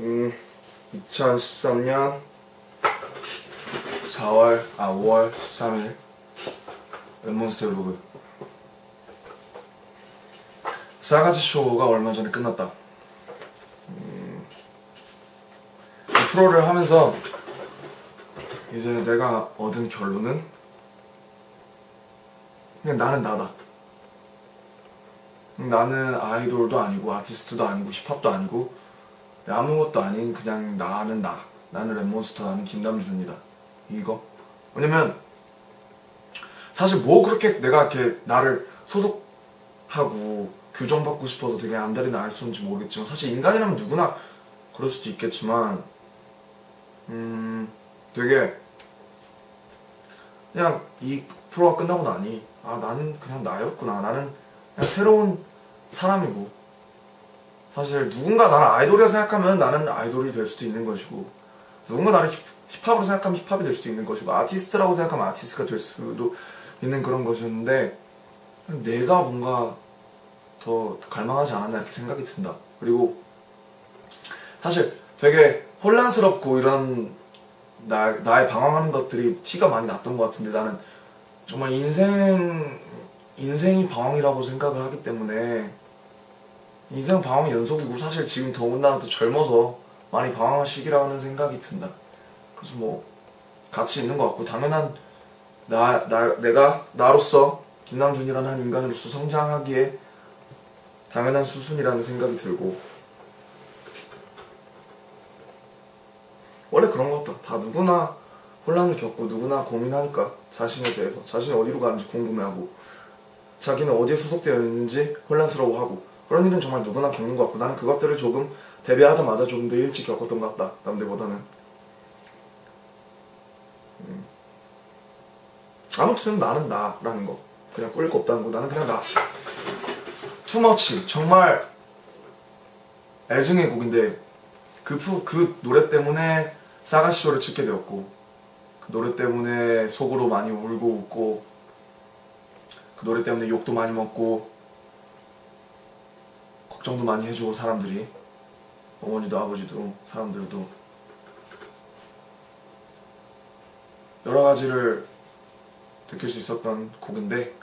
2013년 5월 13일 랩몬스터 블로그 싸가지 쇼가 얼마 전에 끝났다. 이 프로를 하면서 이제 내가 얻은 결론은 그냥 나는 나다. 나는 아이돌도 아니고 아티스트도 아니고 힙합도 아니고 아무것도 아닌 그냥 나는 나. 나는 랩몬스터, 나는 김남준이다. 이거. 왜냐면 사실 뭐 그렇게 내가 이렇게 나를 소속하고 규정받고 싶어서 되게 안달이 나 있었는지 모르겠지만 사실 인간이라면 누구나 그럴 수도 있겠지만 되게 그냥 이 프로가 끝나고 나니 나는 그냥 나였구나. 나는 그냥 새로운 사람이고 사실 누군가 나를 아이돌이라 생각하면 나는 아이돌이 될 수도 있는 것이고 누군가 나를 힙합으로 생각하면 힙합이 될 수도 있는 것이고 아티스트라고 생각하면 아티스트가 될 수도 있는 그런 것이었는데 내가 뭔가 더 갈망하지 않았나 이렇게 생각이 든다. 그리고 사실 되게 혼란스럽고 이런 나의 방황하는 것들이 티가 많이 났던 것 같은데 나는 정말 인생이 방황이라고 생각을 하기 때문에 인생 방황의 연속이고 사실 지금 더군다나 더 젊어서 많이 방황할 시기라는 생각이 든다. 그래서 뭐 같이 있는 것 같고 당연한 내가 나로서 김남준이라는 한 인간으로서 성장하기에 당연한 수순이라는 생각이 들고 원래 그런 것 같다. 다 누구나 혼란을 겪고 누구나 고민하니까 자신에 대해서 자신이 어디로 가는지 궁금해하고 자기는 어디에 소속되어 있는지 혼란스러워하고 그런 일은 정말 누구나 겪는 것 같고 나는 그것들을 조금 데뷔하자마자 조금 더 일찍 겪었던 것 같다. 남들보다는. 아무튼 나는 나라는 거 그냥 꿀 거 없다는 거 나는 그냥 나 투머치 정말 애증의 곡인데 그 노래 때문에 싸가시쇼를 찍게 되었고 그 노래 때문에 속으로 많이 울고 웃고 그 노래 때문에 욕도 많이 먹고 걱정도 많이 해주고 사람들이 어머니도 아버지도 사람들도 여러 가지를 느낄 수 있었던 곡인데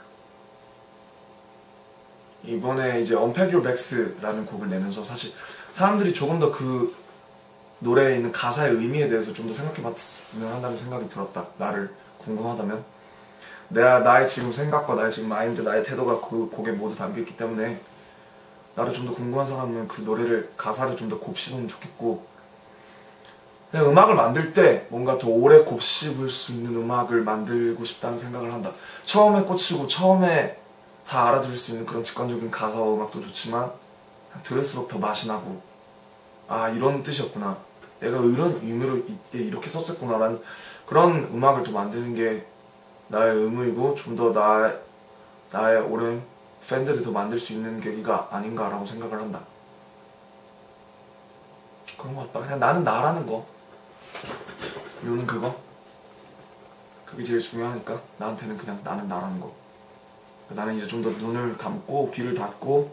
이번에 이제 Unpack Your Bags라는 곡을 내면서 사실 사람들이 조금 더 그 노래에 있는 가사의 의미에 대해서 좀 더 생각해봤으면 한다는 생각이 들었다. 나를 궁금하다면 나의 지금 생각과 나의 지금 마인드, 나의 태도가 그 곡에 모두 담겨있기 때문에 나를 좀 더 궁금한 사람은 그 노래를 가사를 좀 더 곱씹으면 좋겠고 그냥 음악을 만들 때 뭔가 더 오래 곱씹을 수 있는 음악을 만들고 싶다는 생각을 한다. 처음에 꽂히고 처음에 다 알아들을 수 있는 그런 직관적인 가사와 음악도 좋지만 들을수록 더 맛이 나고 이런 뜻이었구나. 내가 이런 의미로 이렇게 썼었구나 라는 그런 음악을 더 만드는 게 나의 의무이고 좀 더 나의 오랜 팬들을 더 만들 수 있는 계기가 아닌가라고 생각을 한다. 그런 것 같다. 그냥 나는 나라는 거. 요는 그게 제일 중요하니까 나한테는 그냥 나는 나라는 거. 나는 이제 좀 더 눈을 감고 귀를 닫고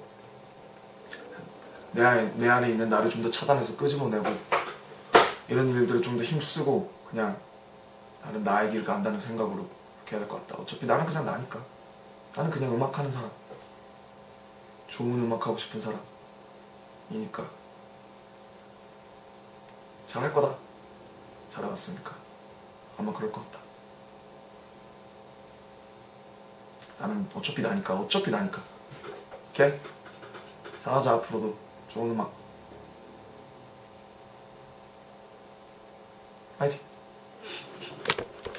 내 안에 있는 나를 좀 더 찾아내서 끄집어내고 이런 일들을 좀 더 힘쓰고 그냥 나는 나의 길 간다는 생각으로 이렇게 해야 될 것 같다. 어차피 나는 그냥 나니까. 나는 그냥 음악하는 사람. 좋은 음악하고 싶은 사람이니까 잘할 거다. 잘해왔으니까 아마 그럴 것 같다. 나는 어차피 나니까 오케이? 잘하자. 앞으로도 좋은 음악 파이팅!